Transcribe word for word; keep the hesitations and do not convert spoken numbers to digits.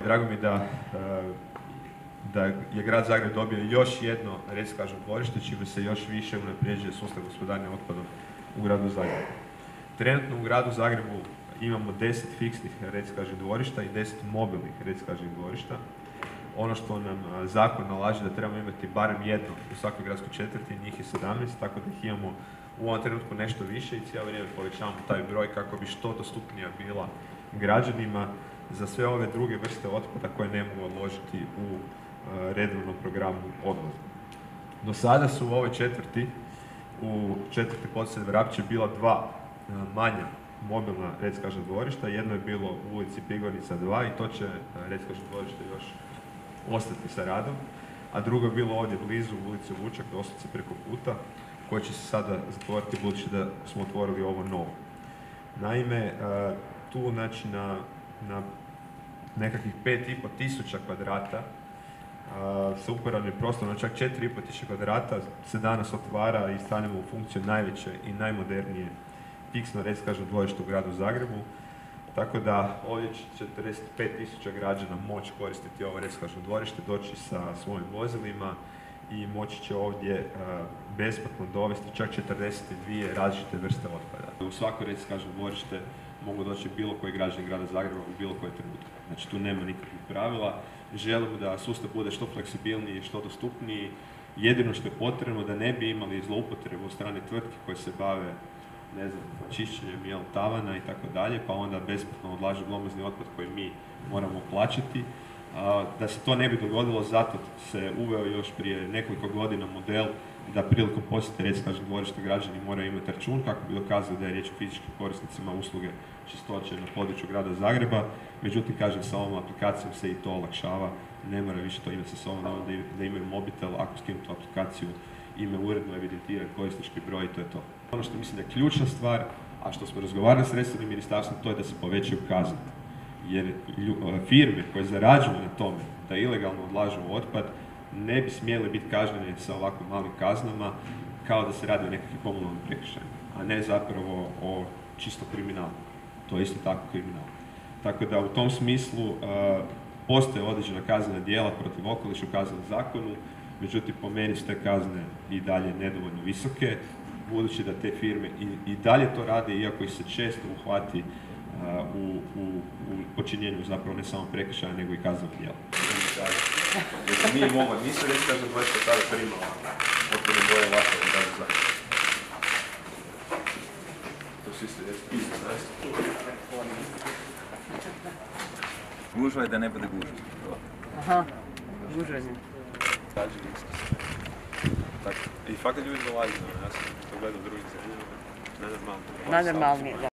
Drago mi da, da je grad Zagreb dobio još jedno reciklažno dvorište, čime se još više unapređuje sustav gospodarenja otpadom u gradu Zagrebu. Trenutno u gradu Zagrebu imamo deset fiksnih reciklažnih dvorišta i deset mobilnih reciklažnih dvorišta. Ono što nam zakon nalaže da trebamo imati barem jedno u svakoj gradskoj četvrti, njih je sedamnaest, tako da ih imamo u ovom trenutku nešto više i cijelo vrijeme povećavamo taj broj kako bi što dostupnija bila građanima za sve ove druge vrste otpada koje ne mogu odložiti u redovnom programu odvoza. Do sada su u ovoj četvrti, u četvrti podsjed Vrapče bila dva manja mobilna reciklažna dvorišta. Jedno je bilo u ulici Pigornica dva i to će reciklažno dvorište još ostati sa radom, a drugo je bilo ovdje blizu u ulici Vučak, doslovce preko puta, koje će se sada zatvoriti budući da smo otvorili ovo novo. Naime, tu znači na, na nekakvih pet i pol tisuća kvadrata sa uporabnim prostorom, čak četiri i pol tisuće kvadrata se danas otvara i stavljamo u funkciju najveće i najmodernije fiksno reciklažno dvorište u gradu Zagrebu. Tako da ovdje će četrdeset pet tisuća građana moći koristiti ovo reciklažno dvorište, doći sa svojim vozilima i moći će ovdje besplatno dovesti čak četrdeset dvije različite vrste otpada. U svako reciklažno dvorište mogu doći bilo koji građani grada Zagreba u bilo koji trenutak. Znači tu nema nikakvih pravila. Želimo da sustav bude što fleksibilniji i što dostupniji. Jedino što je potrebno da ne bi imali zloupotrebu od strane tvrtke koje se bave ne znam, čišćenjem jel, tavana i tako dalje, pa onda besplatno odlažu glomazni otpad koji mi moramo plaćati. A, da se to ne bi dogodilo, zato se uveo još prije nekoliko godina model da prilikom posjete reciklažnog dvorišta građani moraju imati račun kako bi dokazali da je riječ o fizičkim korisnicima usluge čistoće na području grada Zagreba. Međutim, kažem, sa ovom aplikacijom se i to olakšava, ne mora više to imati sa sobom, da, da imaju mobitel, ako skinu tu aplikaciju, ime uredno evidentira korisnički broj i to je to. Ono što mislim da je ključna stvar, a što smo razgovarali s resornim ministarstvom, to je da se povećaju kazne. Jer firme koje zarađuju na tome da ilegalno odlažu otpad ne bi smjeli biti kažnjeni sa ovako malim kaznama kao da se radi o nekakvim komunalnim prekršajima, a ne zapravo o čisto kriminalu. To je isto tako kriminal. Tako da u tom smislu uh, postoje određena kaznena djela protiv okoliša u kaznenom zakonu, međutim po meni su te kazne i dalje nedovoljno visoke, budući da te firme i, i dalje to rade, iako ih se često uhvati uh, u, u, u počinjenju zapravo ne samo prekršaja, nego i kaznenog djela. Jer nije mogla, nisu reciklažna dvorišta tada primala otpadne boje ovako u gradu Zagrebu. To su isto isto, Gužva je da ne bude gužva. Aha, gužva je. I fakat ljudi dolazi, ja sam to gledao u drugim zemljama, nenormalno. Najnormalnije, da.